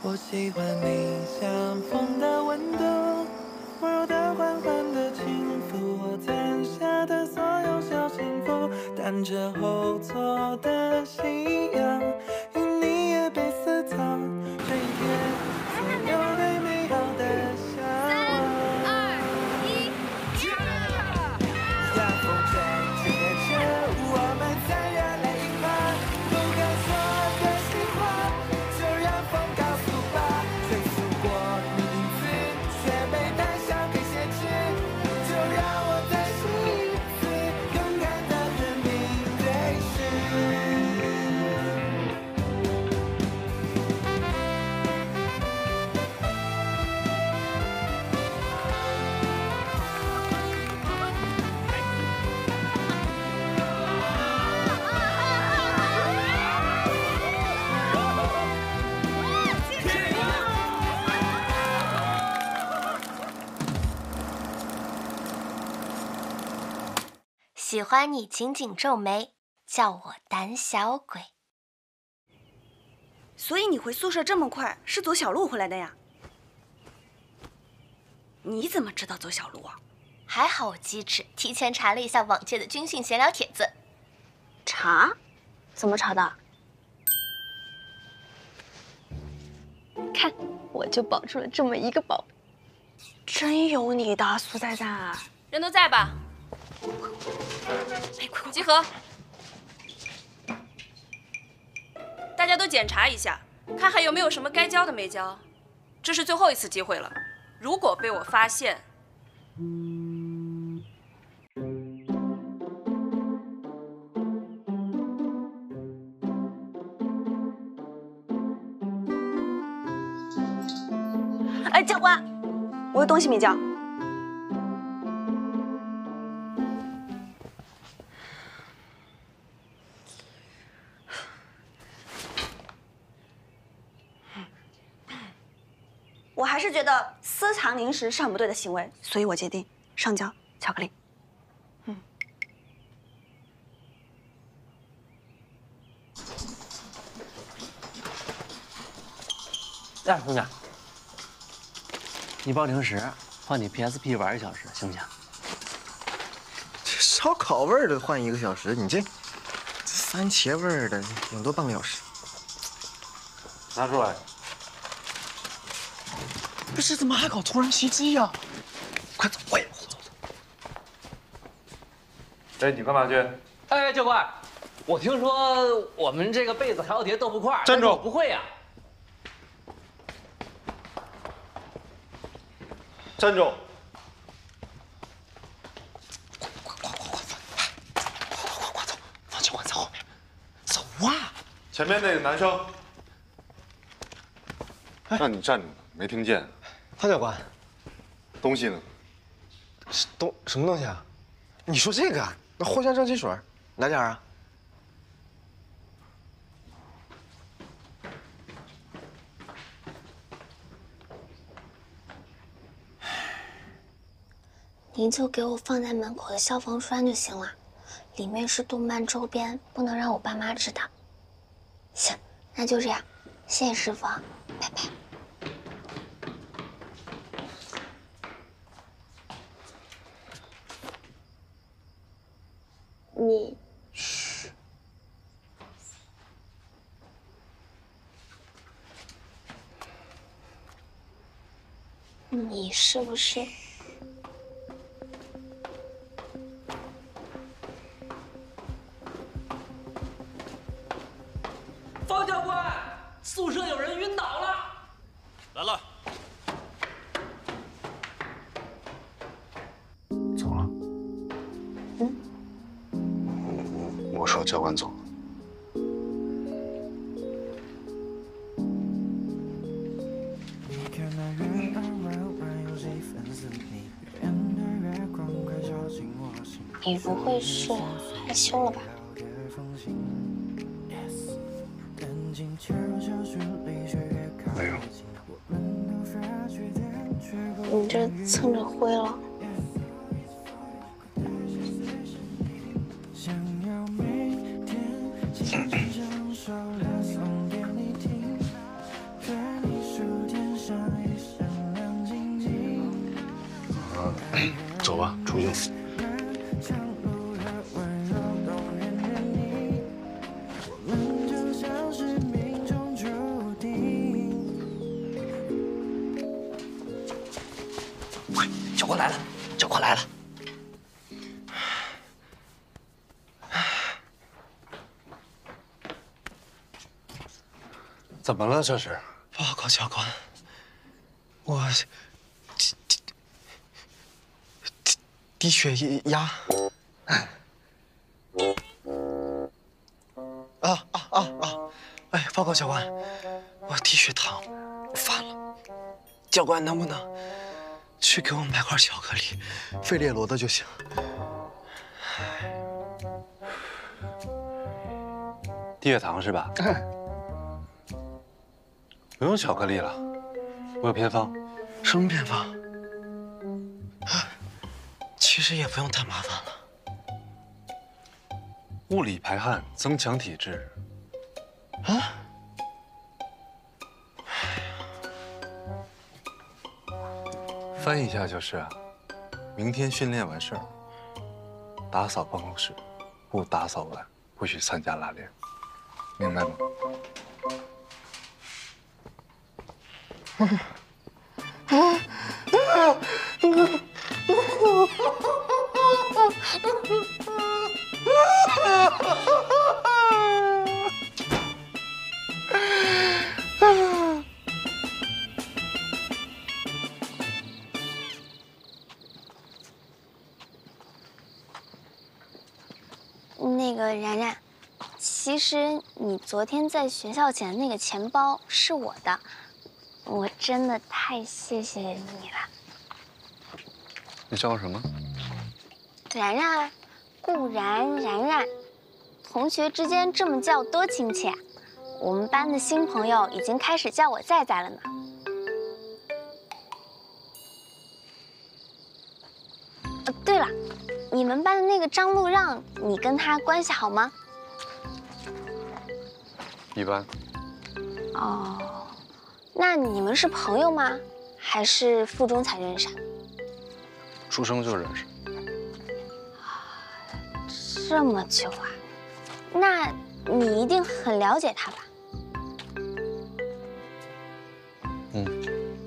我喜欢你像风的温度，温柔的缓缓的轻抚我攒下的所有小幸福，但这后座的夕阳与你也被私藏，这一天所有对美好的向往。呀，风筝吹着我们在热泪盈眶，不敢说的喜欢，就让风告诉吧，追溯过你影子，却被带上黑写字，就让我再试一次，勇敢的和你对视。 喜欢你紧紧皱眉，叫我胆小鬼。 所以你回宿舍这么快，是走小路回来的呀？你怎么知道走小路啊？ 还好我机智，提前查了一下往届的军训闲聊帖子。 查？怎么查的？ 看，我就保住了这么一个宝。 真有你的，苏仔仔。 人都在吧？集合！大家都检查一下，看还有没有什么该交的没交。这是最后一次机会了，如果被我发现， 哎，教官，我有东西没交。我还是觉得私藏零食是很不对的行为，所以我决定上交巧克力。 来，姑娘，你报零食，换你 PSP 玩1小时，行不行？ 这烧烤味儿的换1个小时，你这番茄味儿的顶多半个小时。 拿出来。 不是，怎么还搞突然袭击呀？快走，快走！ 哎，你干嘛去？ 哎，教官，我听说我们这个被子还要叠豆腐块， 站住！ 我不会呀。 站住！ 快走！方教官在后面，走啊！ 前面那个男生，让你站住，没听见？ 方教官， 东西呢？ 什么东西啊？你说这个啊？那藿香正气水，来点啊！ 您就给我放在门口的消防栓就行了，里面是动漫周边，不能让我爸妈知道。行，那就这样，谢谢师傅，拜拜。你，嘘，你是不是？ 方教官，宿舍有人晕倒了。 来了。 走了。我说教官走了。 你不会是害羞了吧？ 没有。 你这蹭着灰了。 走吧，出去。 快，教官来了，教官来了。 怎么了？这是？ 报告教官，我低血压。哎，报告教官，我低血糖犯了。教官能不能去给我买块巧克力，费列罗的就行。 低血糖是吧？不用巧克力了，我有偏方。 什么偏方？其实也不用太麻烦了。 物理排汗，增强体质。 啊？ 翻译一下就是啊，明天训练完事儿，打扫办公室，不打扫完不许参加拉练，明白吗？ 那个然然，其实你昨天在学校捡的那个钱包是我的，我真的太谢谢你了。 你叫我什么？ 然然，顾然，然然，同学之间这么叫多亲切啊！我们班的新朋友已经开始叫我在在了呢。对了，你们班的那个张路让，你跟他关系好吗？ 一般。 哦，那你们是朋友吗？还是附中才认识啊？ 出生就认识。 这么久啊？那你一定很了解他吧？ 嗯。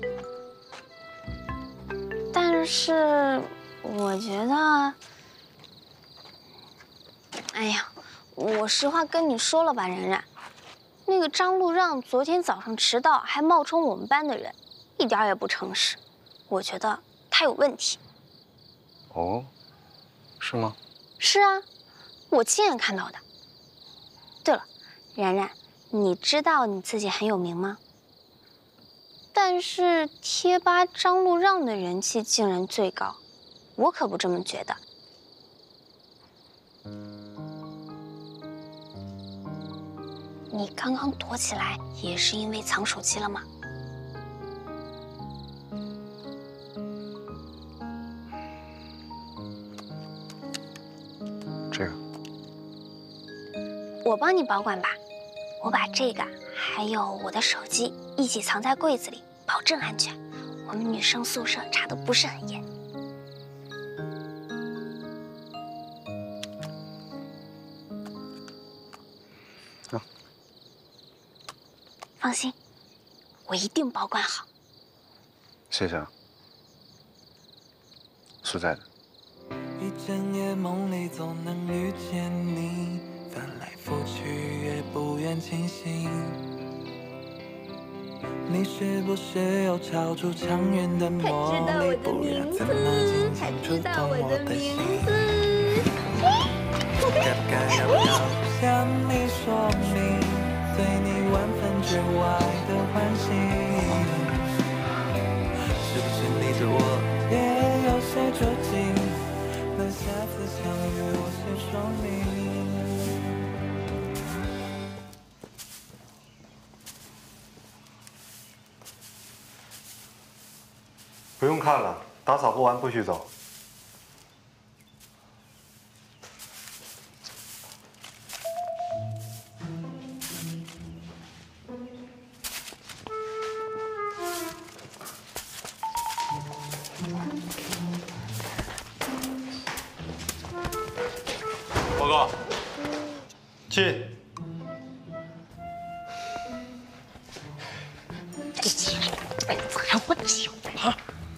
但是我觉得，哎呀，我实话跟你说了吧，然然，那个张路让昨天早上迟到，还冒充我们班的人，一点也不诚实。我觉得他有问题。 哦，是吗？ 是啊，我亲眼看到的。对了，然然，你知道你自己很有名吗？但是贴吧张路让的人气竟然最高，我可不这么觉得。你刚刚躲起来也是因为藏手机了吗？ 这个。 我帮你保管吧，我把这个还有我的手机一起藏在柜子里，保证安全。我们女生宿舍查得不是很严。放心，我一定保管好。 谢谢啊，实在的。 一整夜梦里总能遇见你，翻来覆去也不愿清醒。你是不是又超出常人的魔力？不然怎么轻轻触动我的心？该不该要不要向你说明，对你万分之外的欢喜？是不是你对我也有些捉紧？那下次相遇我先说明。 不用看了，打扫不完不许走。 哥，进。 哎，咋我脚了？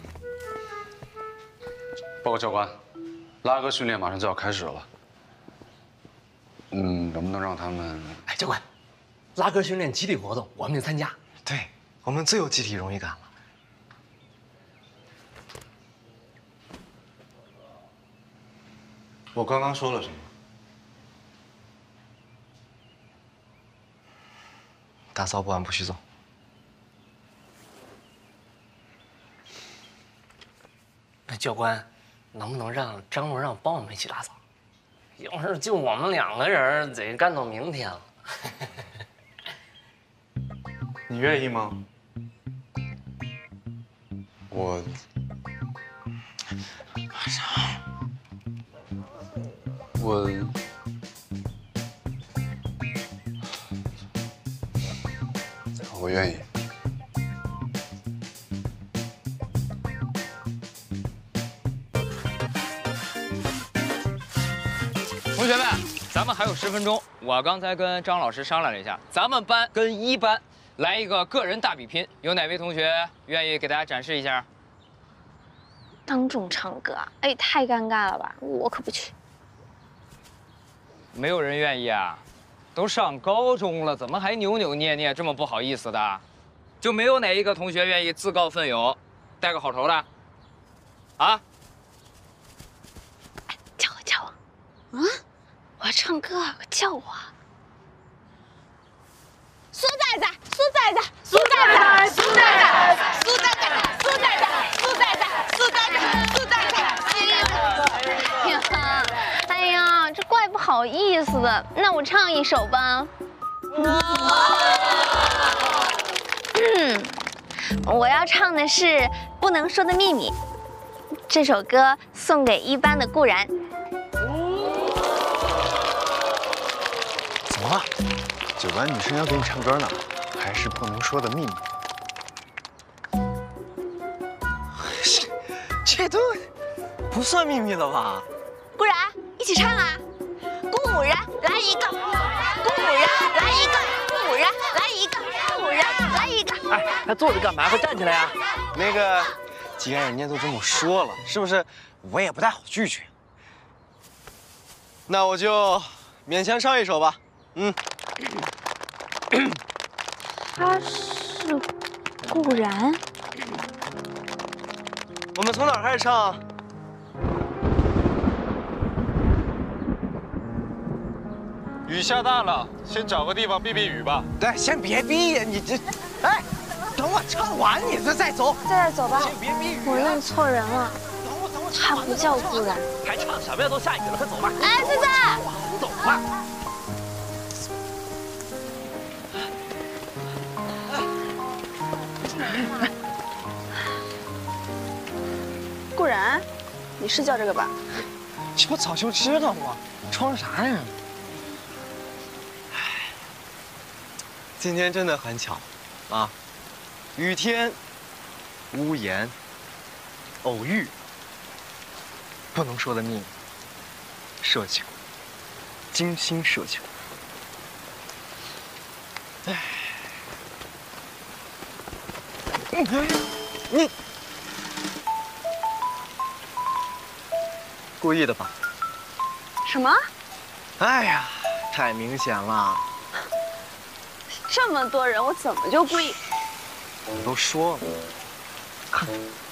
报告教官，拉哥训练马上就要开始了。能不能让他们？ 哎，教官，拉歌训练集体活动，我们得参加。 对，我们最有集体荣誉感了。 我刚刚说了什么？ 打扫不完不许走。 那教官，能不能让张罗让帮我们一起打扫？要是就我们2个人，得干到明天了。 你愿意吗？ 我愿意。 同学们，咱们还有10分钟。我刚才跟张老师商量了一下，咱们班跟1班来一个个人大比拼，有哪位同学愿意给大家展示一下？ 当众唱歌，哎，太尴尬了吧！我可不去。 没有人愿意啊？都上高中了，怎么还扭扭捏捏，这么不好意思的？就没有哪一个同学愿意自告奋勇，带个好头的？啊？ 叫我。啊！我要唱歌，叫我。苏仔仔，苏仔仔，苏仔仔，苏仔仔，苏仔仔，苏仔仔，苏仔仔，苏仔仔，苏仔仔。哎呀，这怪不好意思的。那我唱一首吧。我要唱的是《不能说的秘密》。这首歌送给1班的顾然。 怎么了？9班女生要给你唱歌呢，还是不能说的秘密？这都不算秘密了吧？ 顾然，一起唱啊！顾然来一个，顾然来一个，顾然来一个，顾然来一个。 哎，还坐着干嘛？快站起来呀！ 那个，既然人家都这么说了，是不是我也不太好拒绝？那我就勉强唱一首吧。 他是顾然。 我们从哪儿开始唱？ 雨下大了，先找个地方避避雨吧。 对，先别避呀，你这，哎，等我唱完你再走。 在这走吧。 先别避雨。 我认错人了， 等我他不叫顾然。 还唱什么呀？都下雨了，快走吧。 哎，仔仔， 走吧。 顾然，你是叫这个吧？ 我早就知道了，装啥呀？今天真的很巧，啊，雨天，屋檐，偶遇，不能说的秘密，设计过，精心设计过。哎，你故意的吧？ 什么？ 哎呀，太明显了。 这么多人，我怎么就故意？ 我都说了，看，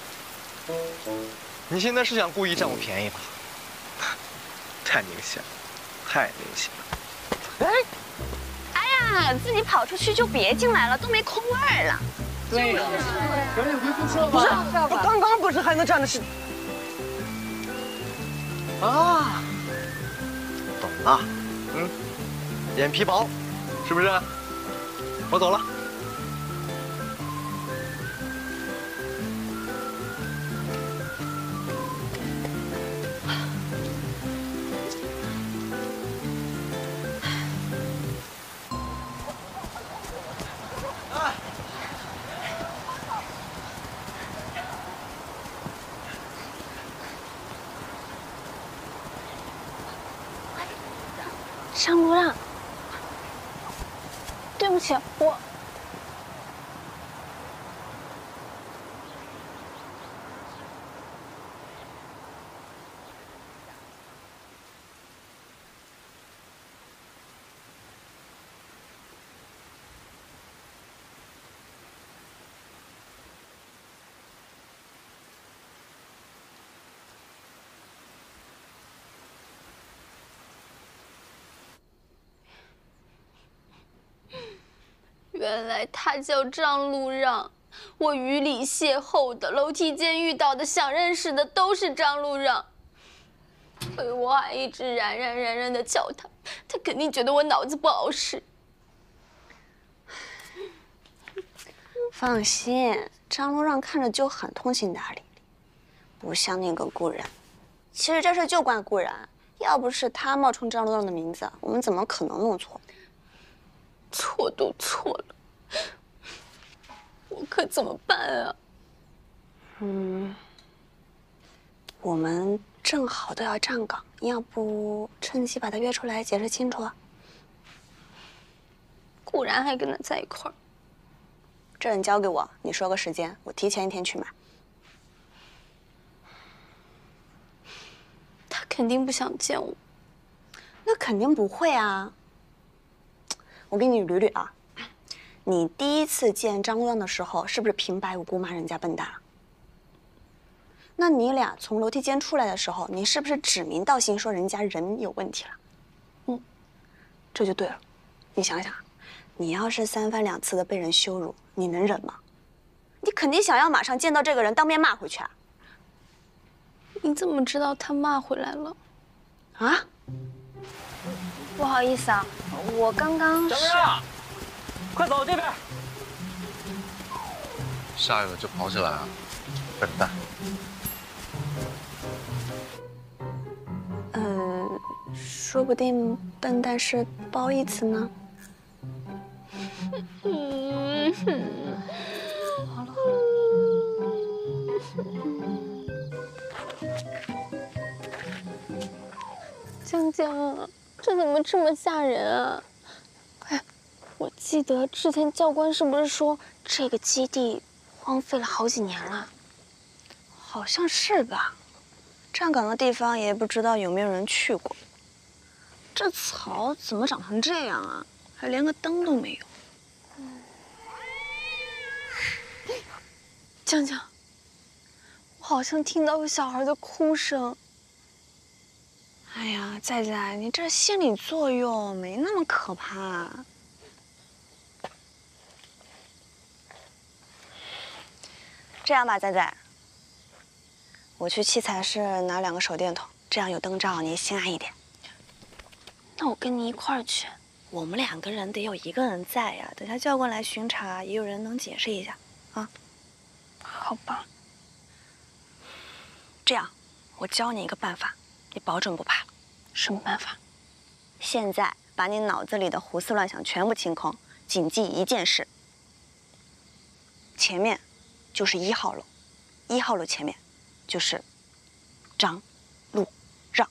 你现在是想故意占我便宜吧？太明显了，太明显了。 哎呀，自己跑出去就别进来了，都没空位儿了。 对呀，赶紧回宿舍吧。 不是，我刚刚不是还能站着是？啊，懂了，脸皮薄，是不是？我走了。 张路让，对不起，我。原来他叫张路让，我雨里邂逅的，楼梯间遇到的，想认识的都是张路让。所以我还一直冉冉的叫他，他肯定觉得我脑子不好使。放心，张路让看着就很通情达理，不像那个顾然。其实这事就怪顾然，要不是他冒充张路让的名字，我们怎么可能弄错？错都错了，我可怎么办啊？我们正好都要站岗，要不趁机把他约出来解释清楚啊？顾然还跟他在一块儿，这你交给我，你说个时间，我提前1天去买。他肯定不想见我。那肯定不会啊。我给你捋捋啊，你第一次见张路让的时候，是不是平白无故骂人家笨蛋了？那你俩从楼梯间出来的时候，你是不是指名道姓说人家人有问题了？这就对了。你想想，你要是3番2次的被人羞辱，你能忍吗？你肯定想要马上见到这个人当面骂回去啊。你怎么知道他骂回来了？啊？不好意思啊，我刚刚张路让，快走这边！ 下一个就跑起来啊，笨蛋！ 说不定笨蛋是褒义词呢。好了。江江，这怎么这么吓人啊？哎，我记得之前教官是不是说这个基地荒废了好几年了？好像是吧。站岗的地方也不知道有没有人去过。这草怎么长成这样啊？还连个灯都没有。江江，我好像听到有小孩的哭声。哎呀，仔仔，你这心理作用没那么可怕。这样吧，仔仔，我去器材室拿2个手电筒，这样有灯照你心安一点。那我跟你一块儿去。我们2个人得有1个人在呀，等下教官来巡查，也有人能解释一下啊。好吧。这样，我教你一个办法，你保准不怕。什么办法？现在把你脑子里的胡思乱想全部清空，谨记一件事：前面就是1号楼，1号楼前面就是张路让。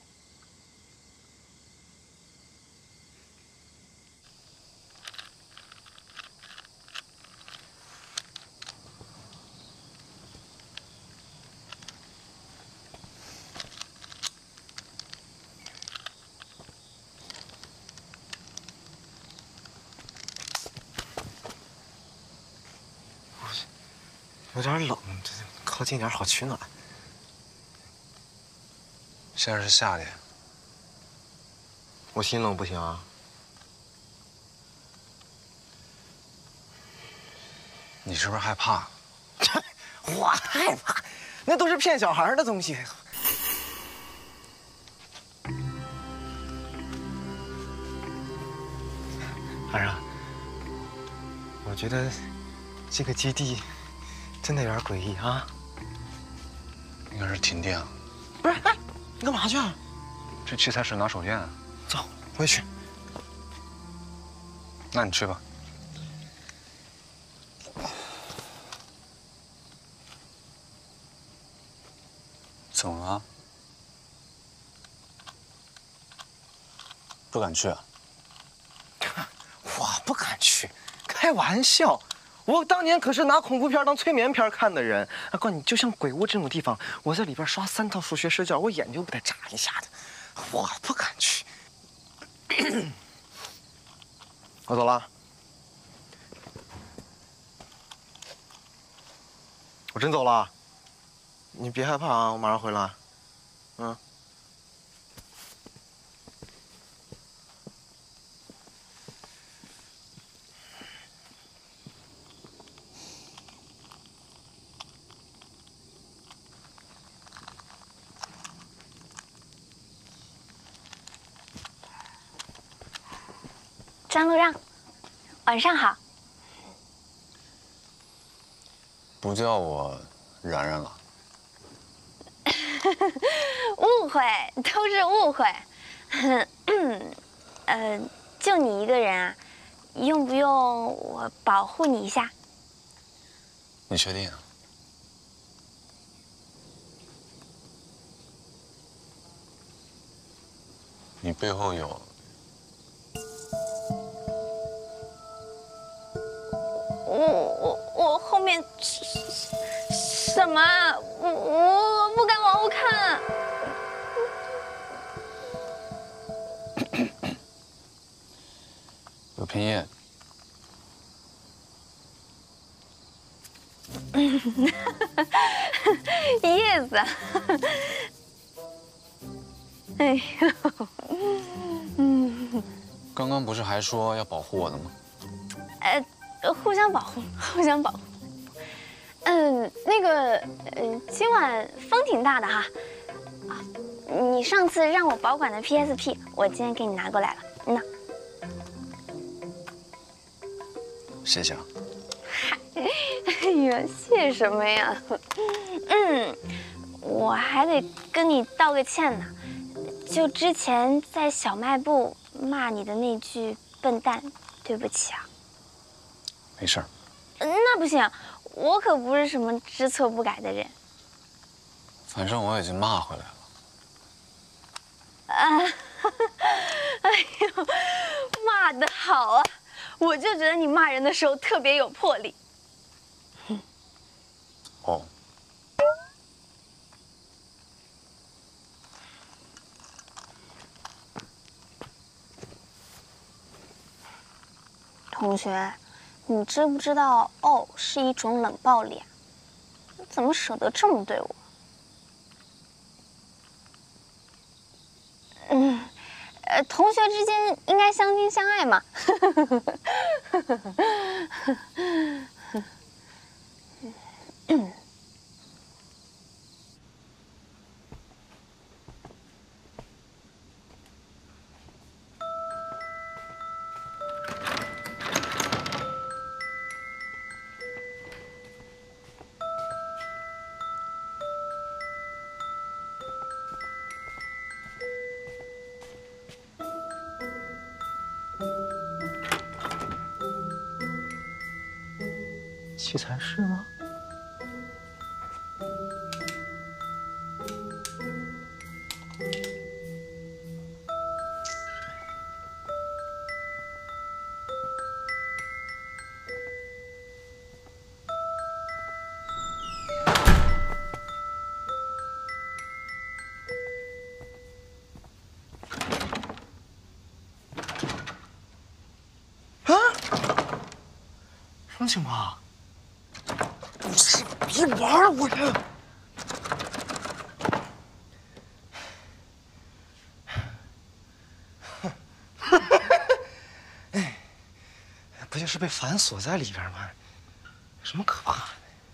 有点冷，这靠近点好取暖。 现在是夏天， 我心冷不行啊？ 你是不是害怕？ 我害怕，那都是骗小孩的东西。安然，我觉得这个基地真的有点诡异啊。 应该是停电了。 不是，哎，你干嘛去啊？ 去器材室拿手电。 走，我也去。 那你去吧。怎么了？不敢去啊？ 不敢去，开玩笑。我当年可是拿恐怖片当催眠片看的人。啊，告诉你，就像鬼屋这种地方，我在里边刷3套数学试卷，我眼睛不得眨一下的。我不敢去。我走了。我真走了。你别害怕啊，我马上回来。嗯。 张路让，晚上好。 不叫我然然了。 误会，都是误会。就你一个人啊，用不用我保护你一下？ 你确定啊？你背后有？ 我后面什么？我不敢往后看。 有片叶。 叶子。哎呦。 刚刚不是还说要保护我的吗？ 互相保护，互相保护。今晚风挺大的哈。啊，你上次让我保管的 PSP， 我今天给你拿过来了。那， 谢谢啊。 哎呀，谢什么呀？我还得跟你道个歉呢。就之前在小卖部骂你的那句笨蛋，对不起啊。 没事儿。 那不行，我可不是什么知错不改的人。 反正我已经骂回来了。 哎呦，骂得好啊！我就觉得你骂人的时候特别有魄力。 哦。 同学，你知不知道“哦”是一种冷暴力啊？你怎么舍得这么对我？同学之间应该相亲相爱嘛。 器材室吗？啊？什么情况？别玩我呀！哎，不就是被反锁在里边吗？有什么可怕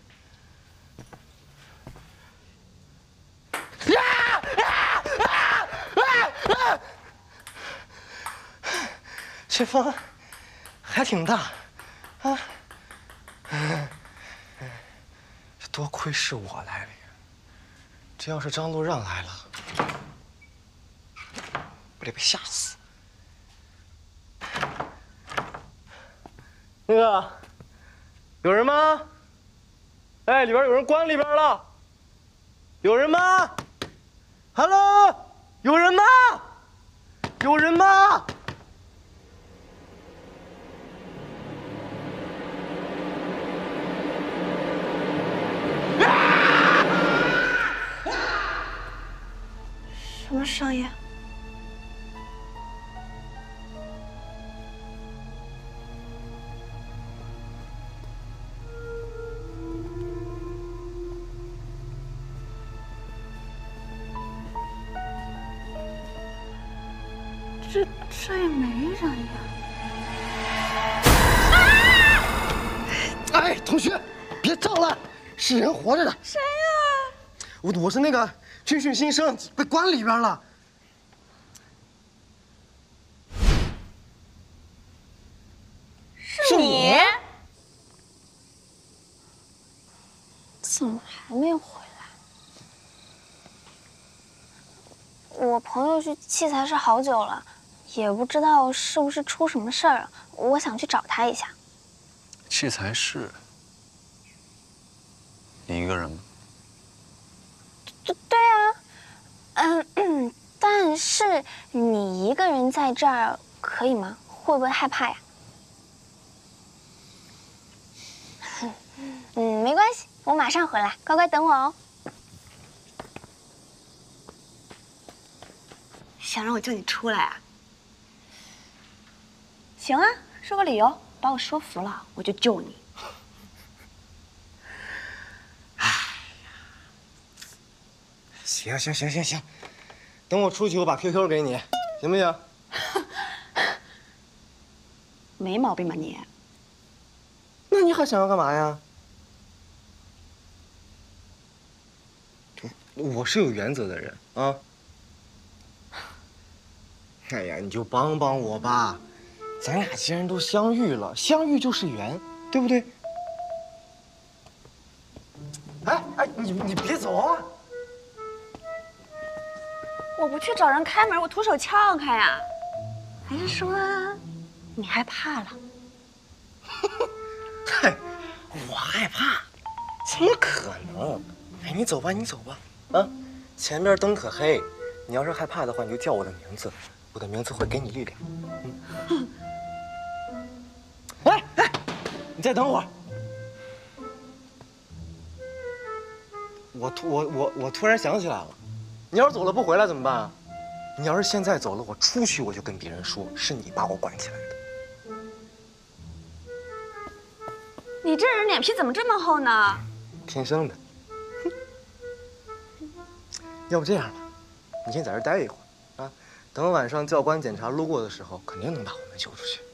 的？这风还挺大，啊！多亏是我来了呀！这要是张路让来了，我得被吓死。那个，有人吗？哎，里边有人关里边了。有人吗 ？Hello， 有人吗？有人吗？ 什么声音？这也没人呀！ 哎，同学，别照了，是人活着的。 谁呀？ 我是那个军训新生，被关里边了。 是你？ 怎么还没回来？我朋友去器材室好久了，也不知道是不是出什么事儿了。我想去找他一下。 器材室，你一个人吗？ 对啊，但是你一个人在这儿可以吗？会不会害怕呀？没关系，我马上回来，乖乖等我哦。 想让我救你出来啊？行啊，说个理由，把我说服了，我就救你。 行，等我出去，我把 QQ 给你，行不行？ 没毛病吧你？ 那你还想要干嘛呀？我是有原则的人啊。哎呀，你就帮帮我吧，咱俩既然都相遇了，相遇就是缘，对不对？哎，你别走啊！ 我不去找人开门，我徒手撬开呀。还是说你害怕了？ 嗨，我害怕？怎么可能？哎，你走吧，啊，前面灯可黑，你要是害怕的话，你就叫我的名字，我的名字会给你力量。哎，你再等会儿。我突然想起来了，你要是走了不回来怎么办啊？你要是现在走了，我出去我就跟别人说是你把我关起来的。 你这人脸皮怎么这么厚呢？ 天生的。要不这样吧，你先在这儿待一会儿啊，等晚上教官检查路过的时候，肯定能把我们救出去。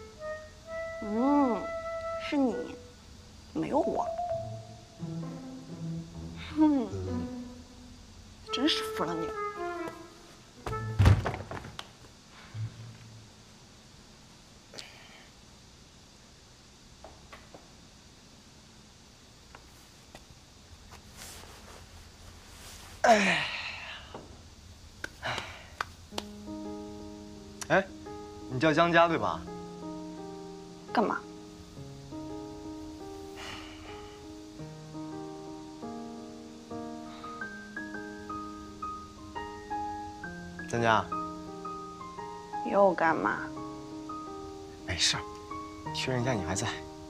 是你，没有我。真是服了你。 哎，你叫江佳对吧？ 干嘛？ 江佳， 又干嘛？ 没事儿，确认一下你还在。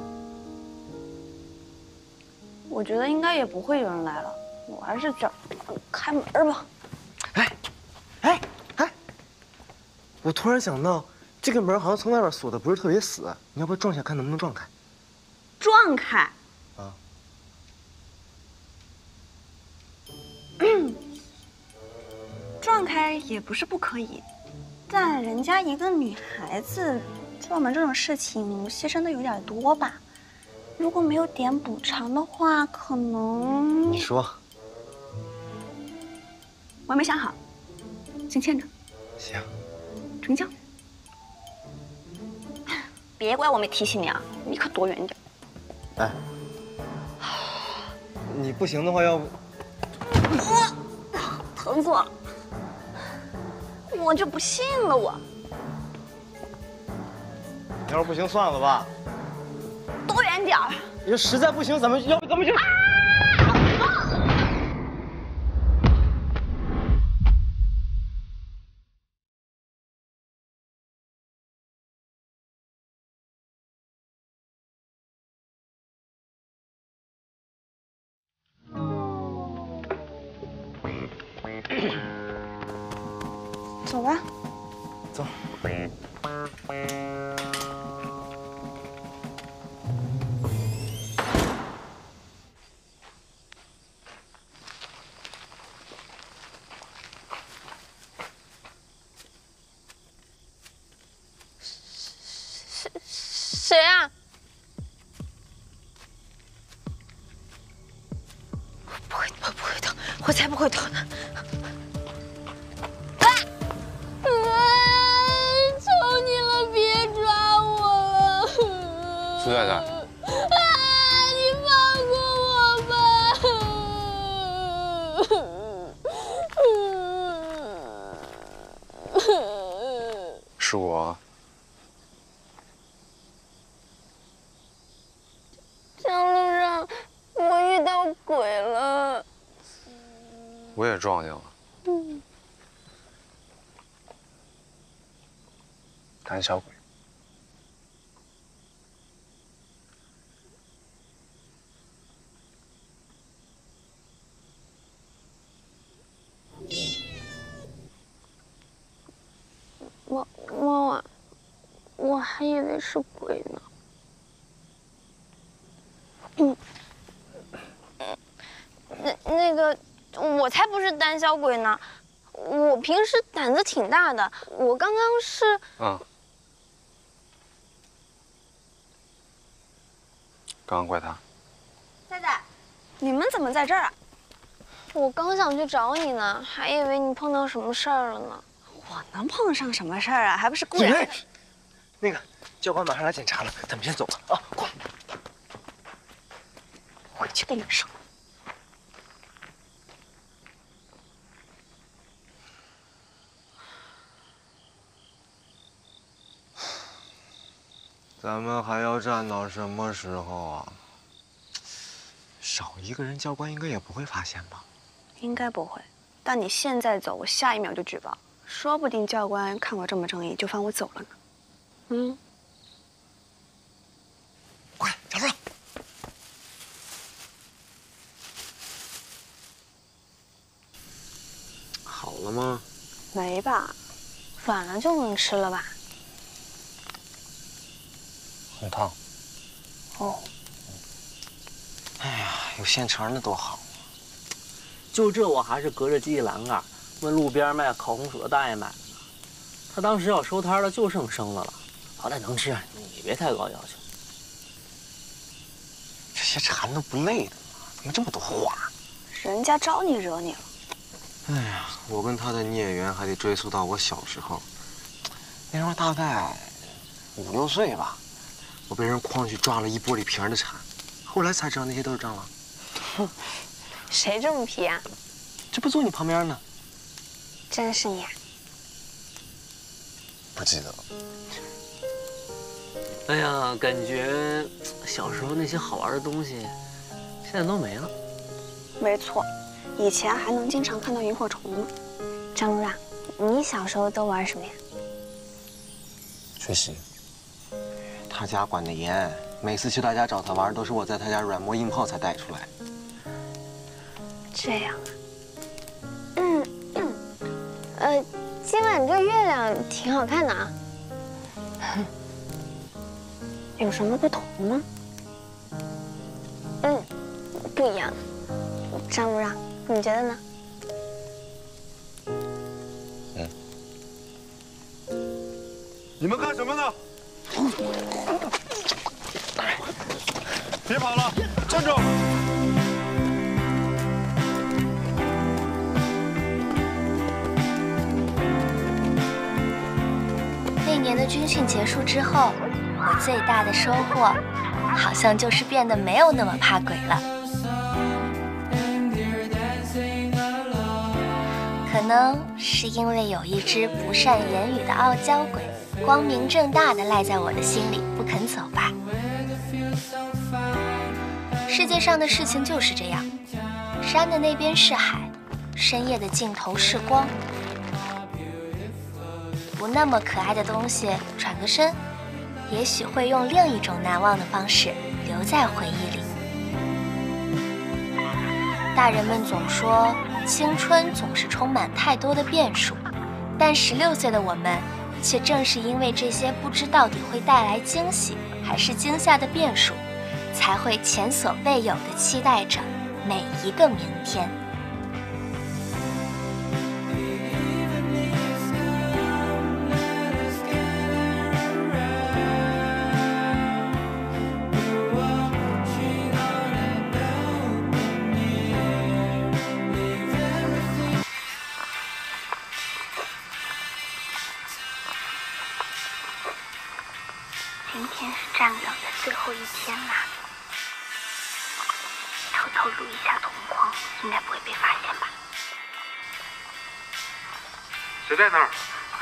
我觉得应该也不会有人来了，我还是找开门吧。 我突然想到，这个门好像从外边锁的不是特别死，你要不要撞一下看能不能撞开？ 撞开？ 啊。 撞开也不是不可以，但人家一个女孩子撞门这种事情牺牲的有点多吧？如果没有点补偿的话，可能…… 你说。 我还没想好，先欠着。 行。 成交。别怪我没提醒你啊，你可躲远点。 哎，你不行的话，要不…… 疼死我了！我就不信了，我。 要是不行，算了吧。 躲远点儿。 要实在不行，咱们就…… 走吧。 走。 谁啊？ 不会的，我才不会逃呢。 求你了，别抓我了！ 苏太太， 你放过我吧！ 是我。 江路上，我遇到鬼了。 我也撞见了。 胆小鬼。 妈妈，我还以为是鬼呢。那个，我才不是胆小鬼呢，我平时胆子挺大的。我刚刚是…… 刚刚怪他。 太太，你们怎么在这儿啊？ 我刚想去找你呢，还以为你碰到什么事儿了呢。 我能碰上什么事儿啊？还不是故意的。 那个教官马上来检查了，咱们先走吧。啊，快！ 我去跟你们说。 咱们还要站到什么时候啊？少一个人，教官应该也不会发现吧？ 应该不会。但你现在走，我下一秒就举报，说不定教官看我这么正义，就放我走了呢。 快，找着！好了吗？ 没吧？ 软了就能吃了吧？ 很烫。 哦。 哎呀，有现成的多好啊！ 就这我还是隔着记忆栏杆问路边卖烤红薯的大爷买的。他当时要收摊了，就剩生的了，好歹能吃，你别太高要求。 这些馋都不累的吗？怎么这么多话？ 人家招你惹你了。 哎呀，我跟他的孽缘还得追溯到我小时候。那时候大概5、6岁吧，我被人诓去抓了一玻璃瓶的蝉，后来才知道那些都是蟑螂。 哼，谁这么皮啊？ 这不坐你旁边呢。 真是你啊！ 不记得了。 哎呀，感觉小时候那些好玩的东西，现在都没了。 没错，以前还能经常看到萤火虫呢。 张路让，你小时候都玩什么呀？ 学习。他家管得严，每次去他家找他玩，都是我在他家软磨硬泡才带出来。 这样啊。今晚这月亮挺好看的啊。有什么不同吗？不一样。张路让，你觉得呢？ 你们干什么呢？别跑了，站住！ 那年的军训结束之后，我最大的收获，好像就是变得没有那么怕鬼了。可能是因为有一只不善言语的傲娇鬼，光明正大的赖在我的心里不肯走吧。世界上的事情就是这样，山的那边是海，深夜的尽头是光。不那么可爱的东西转个身，也许会用另一种难忘的方式留在回忆里。大人们总说青春总是充满太多的变数， 但16岁的我们，却正是因为这些不知到底会带来惊喜还是惊吓的变数，才会前所未有的期待着每一个明天。 今天是站岗的最后一天啦，偷偷录一下同框，应该不会被发现吧？ 谁在那儿？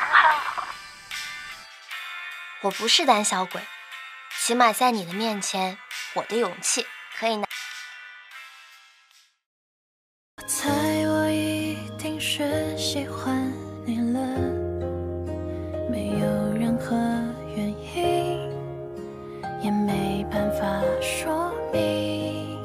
我不是胆小鬼，起码在你的面前，我的勇气可以拿。 我猜我一定是喜欢你了，没有任何原因，也没办法说明。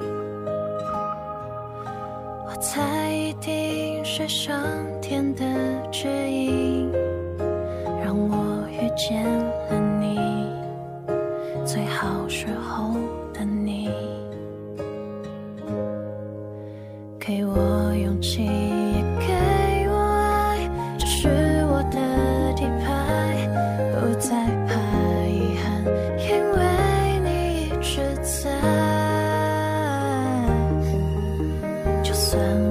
我猜一定是上天的指引，让我遇见了你，最好时候的你。给我勇气，也给我爱，这是我的底牌，不再怕遗憾，因为你一直在。就算